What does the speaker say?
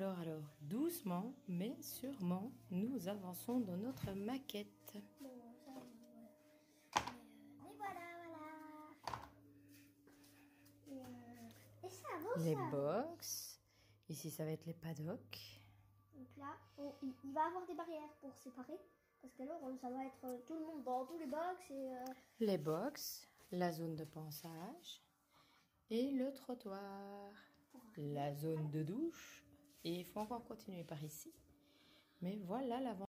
Alors, doucement, mais sûrement, nous avançons dans notre maquette. Bon, ça, voilà. Mais voilà. Et ça avance. Les Ça. box. Ici, ça va être les paddocks. Donc là, il va y avoir des barrières pour séparer. Parce que alors, ça va être tout le monde dans tous les box. Les box, la zone de pansage et le trottoir. La zone de douche. Et il faut encore continuer par ici. Mais voilà l'avant.